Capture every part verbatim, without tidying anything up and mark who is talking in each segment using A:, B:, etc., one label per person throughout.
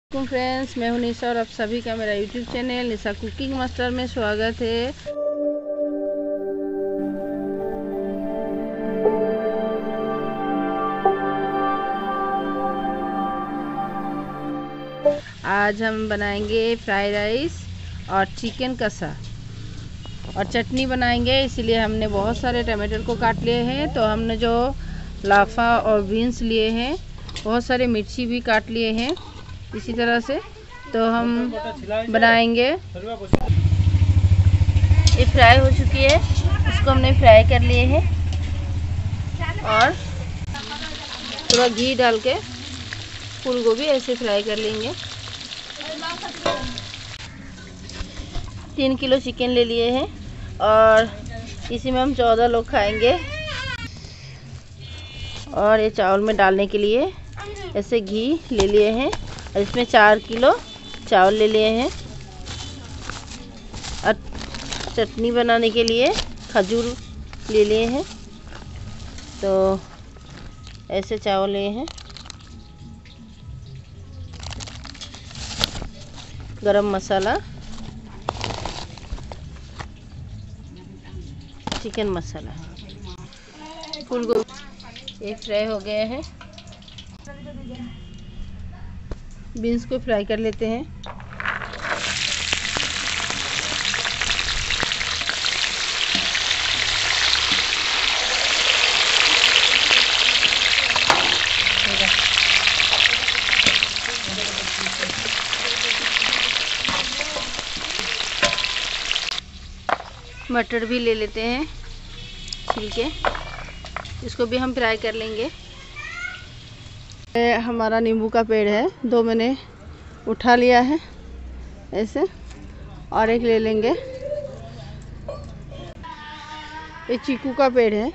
A: Friends, मैं हूं निशा और आप सभी का मेरा YouTube channel Nisha cooking master में स्वागत है। आज हम बनाएंगे फ्राई राइस और चिकन कसा और चटनी बनाएंगे। इसीलिए हमने बहुत सारे टमाटर को काट लिए हैं। तो हमने जो लाफा और बीन्स लिए हैं, बहुत सारे मिर्ची भी काट लिए हैं इसी तरह से। तो हम बनाएंगे। ये फ्राई हो चुकी है, इसको हमने फ्राई कर लिए हैं और थोड़ा घी डाल के फूल गोभी ऐसे फ्राई कर लेंगे। तीन किलो चिकन ले लिए हैं और इसी में हम चौदह लोग खाएंगे। और ये चावल में डालने के लिए ऐसे घी ले लिए हैं और इसमें चार किलो चावल ले लिए हैं। और चटनी बनाने के लिए खजूर ले लिए हैं। तो ऐसे चावल लिए हैं। गरम मसाला, चिकन मसाला, फूल गोभी ये फ्राई हो गया है। बीन्स को फ्राई कर लेते हैं। मटर भी ले लेते हैं छील के, इसको भी हम फ्राई कर लेंगे। हमारा नींबू का पेड़ है, दो मैंने उठा लिया है ऐसे, और एक ले लेंगे। ये चीकू का पेड़ है,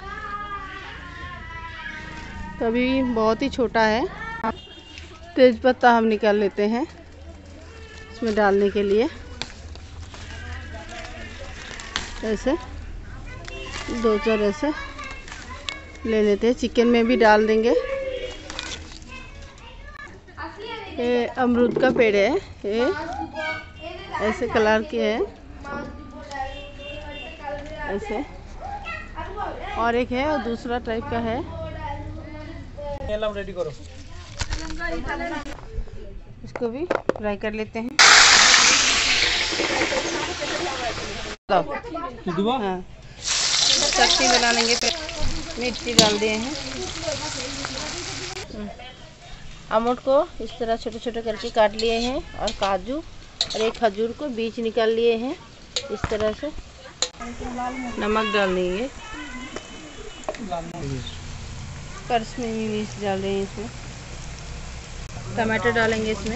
A: तो अभी बहुत ही छोटा है। तेज पत्ता हम निकाल लेते हैं इसमें डालने के लिए। ऐसे दो चार ऐसे ले लेते हैं। चिकन में भी डाल देंगे। ये अमरूद का पेड़ है, ये ऐसे कलर के है ऐसे, और एक है और दूसरा टाइप का है। रेडी करो, इसको भी फ्राई कर लेते हैं। हाँ, चटनी बना लेंगे। मिर्ची डाल दिए हैं। अमरूद को इस तरह छोटे छोटे करके काट लिए हैं और काजू और एक खजूर को बीज निकाल लिए हैं इस तरह से। नमक डाल देंगे, कर्स में मिर्च डाल देंगे इसमें। टमाटर डालेंगे इसमें।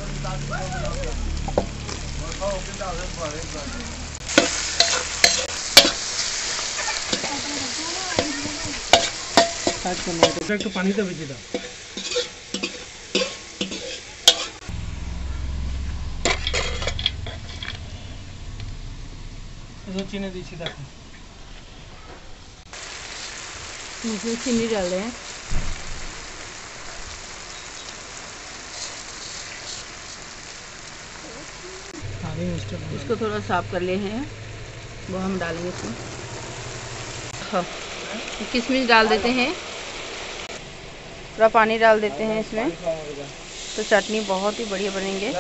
B: तो पानी तो भेजी था। चीनी दी सीधा
A: इसमें चीनी डाल रहे हैं। इसको थोड़ा साफ कर लिए हैं, वो हम डालेंगे इसमें। हाँ, किशमिश डाल देते हैं। थोड़ा पानी डाल देते हैं इसमें, तो चटनी बहुत ही बढ़िया बनेंगे।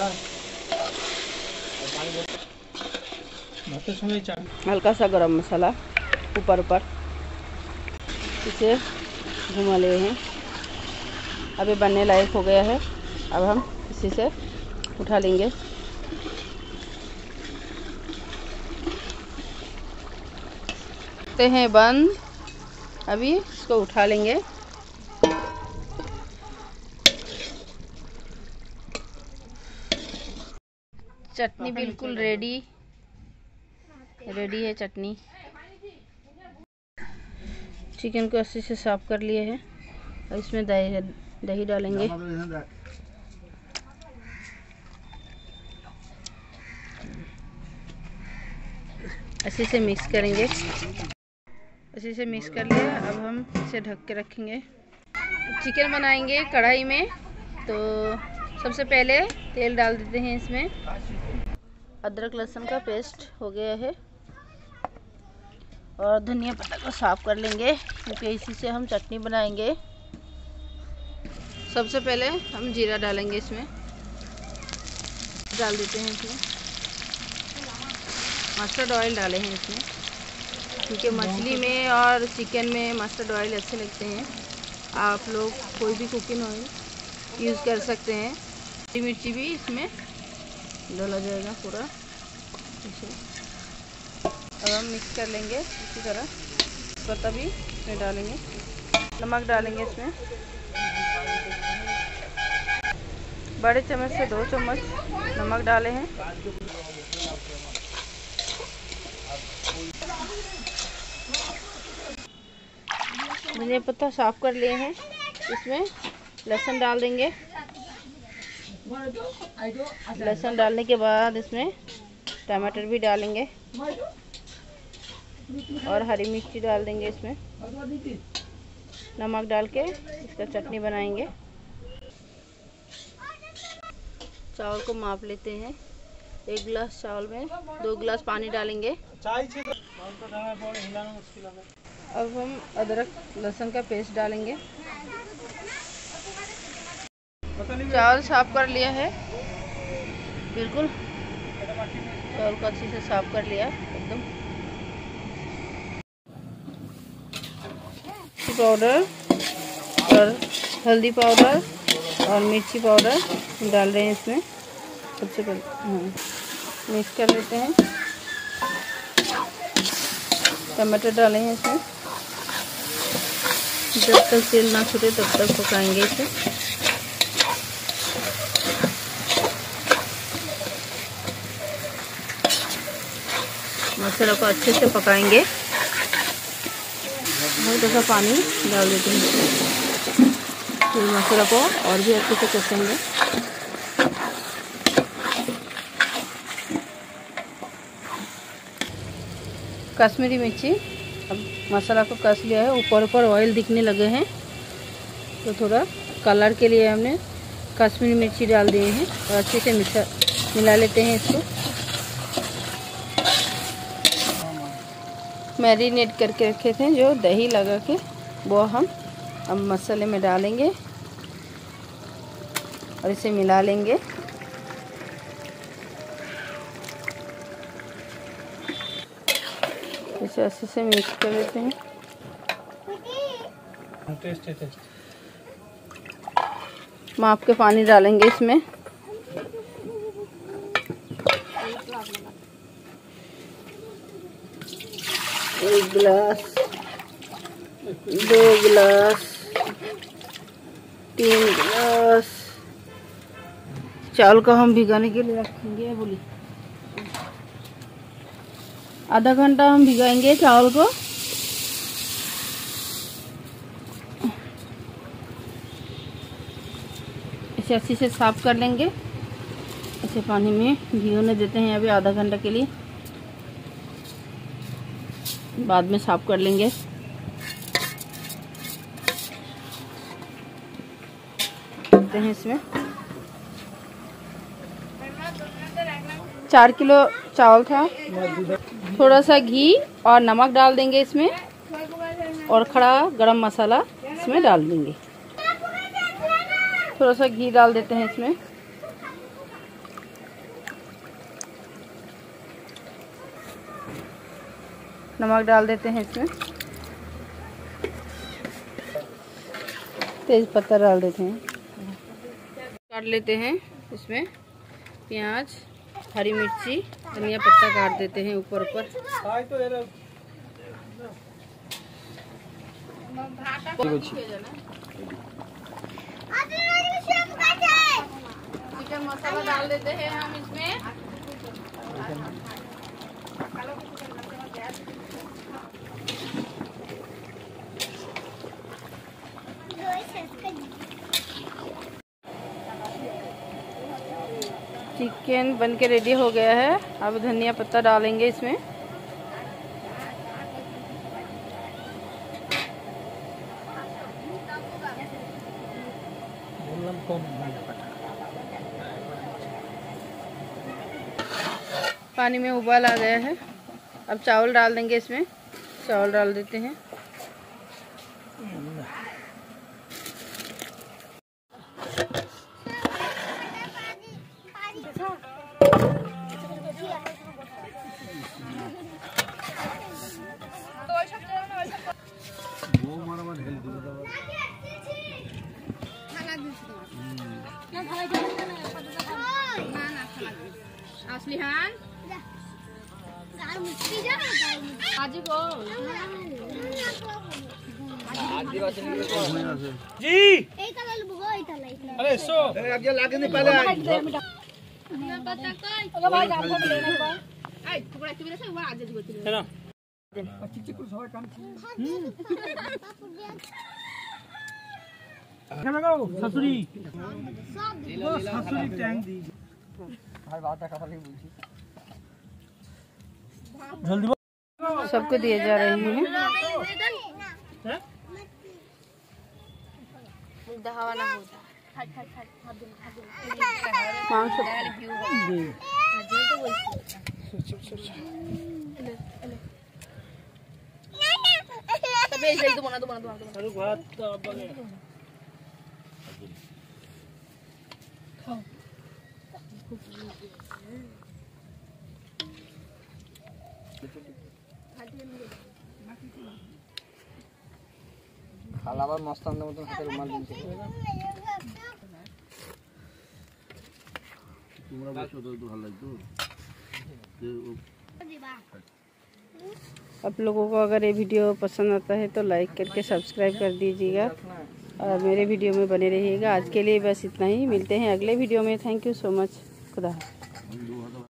A: हल्का सा गरम मसाला ऊपर ऊपर इसे घुमा लिए हैं। अब ये बनने लायक हो गया है। अब हम इसी से उठा लेंगे। हैं बंद, अभी इसको उठा लेंगे। चटनी बिल्कुल रेडी रेडी है चटनी। चिकन को अच्छे से साफ कर लिए हैं और इसमें दही दही डालेंगे। अच्छे से मिक्स करेंगे। अच्छे से मिक्स कर लिया। अब हम इसे ढक के रखेंगे। चिकन बनाएंगे कढ़ाई में, तो सबसे पहले तेल डाल देते हैं इसमें। अदरक लहसुन का पेस्ट हो गया है और धनिया पत्ता को साफ कर लेंगे क्योंकि इसी से हम चटनी बनाएंगे। सबसे पहले हम जीरा डालेंगे इसमें, डाल देते हैं इसमें। मस्टर्ड ऑयल डाले हैं इसमें क्योंकि मछली में और चिकन में मस्टर्ड ऑयल अच्छे लगते हैं। आप लोग कोई भी कुकिंग ऑयल यूज़ कर सकते हैं। हरी मिर्ची भी इसमें डाला जाएगा पूरा इसे। अब हम मिक्स कर लेंगे इसी तरह। पत्ता भी इसमें डालेंगे, नमक डालेंगे इसमें। बड़े चम्मच से दो चम्मच नमक डाले हैं। धनिया पत्ता साफ कर लिए हैं। इसमें लहसुन डाल देंगे। लहसुन डालने के बाद इसमें टमाटर भी डालेंगे और हरी मिर्ची डाल देंगे इसमें। नमक डाल के इसका चटनी बनाएंगे। चावल को माप लेते हैं। एक गिलास चावल में दो गिलास पानी डालेंगे। अब हम अदरक लहसुन का पेस्ट डालेंगे। चावल साफ कर लिया है, बिल्कुल चावल को अच्छे से साफ कर लिया एकदम। पाउडर और हल्दी पाउडर और मिर्ची पाउडर डाल रहे हैं इसमें। सबसे पहले हाँ मिक्स कर लेते हैं। टमाटर डाले हैं इसमें। जब तक तेल ना छूटे तब तक पकाएंगे इसे। मसाला को अच्छे से पकाएंगे। थोड़ा सा पानी डाल देते हैं। फिर मसाला को और भी अच्छे से कसेंगे। कश्मीरी मिर्ची, अब मसाला को कस लिया है। ऊपर ऊपर ऑयल दिखने लगे हैं तो थोड़ा कलर के लिए हमने कश्मीरी मिर्ची डाल दिए हैं और अच्छे से मिला मिला लेते हैं इसको। मैरिनेट करके रखे थे जो दही लगा के, वो हम अब मसाले में डालेंगे और इसे मिला लेंगे। इसे अच्छे से मिक्स कर लेते हैं।
B: टेस्ट है टेस्ट।
A: माप के पानी डालेंगे इसमें। एक गिलास, दो गिलास, तीन गिलास। चावल को हम भिगाने के लिए रखेंगे। बोली आधा घंटा हम भिगाएंगे चावल को। इसे अच्छे से साफ कर लेंगे। इसे पानी में भिगोने देते हैं अभी आधा घंटा के लिए, बाद में साफ कर लेंगे। करते हैं इसमें चार किलो चावल था। थोड़ा सा घी और नमक डाल देंगे इसमें और खड़ा गरम मसाला इसमें डाल देंगे। थोड़ा सा घी डाल देते हैं इसमें। नमक डाल देते हैं इसमें। तेज पत्ता डाल देते हैं। काट लेते हैं इसमें प्याज, हरी मिर्ची, धनिया पत्ता काट देते हैं ऊपर ऊपर। चिकन मसाला डाल देते हैं हम इसमें। चिकन बनके रेडी हो गया है। अब धनिया पत्ता डालेंगे इसमें। पानी में उबाल आ गया है। अब चावल डाल देंगे इसमें। चावल डाल देते हैं। আসলিহান আজি গো
B: जी अरे सो अरे अब ये लागे नहीं पहले
A: ना पता कोई अरे भाई राम को लेना बा आई टुकड़ा टुकड़ा से वहां आज दिगो
B: है ना
C: चिक चिक सवाई काम
B: क्या लगाओ ससुरी वो ससुरी टैंक दी
C: भाई बात का खाली पूछी
B: जल्दी
A: सबको दिए जा रहे हैं।
B: हैं
A: दहावा ना होता मांस तबे जल्दी तो बना दो बना दो
B: अरे बात तो अब बने
C: খালাবার মস্তানদের মতন হাতে রুমাল দিনছে
D: তোমরা বসো তো ভালো লাগতো।
A: आप लोगों को अगर ये वीडियो पसंद आता है तो लाइक करके सब्सक्राइब कर दीजिएगा और मेरे वीडियो में बने रहिएगा। आज के लिए बस इतना ही। मिलते हैं अगले वीडियो में। Thank you so much. खुदा।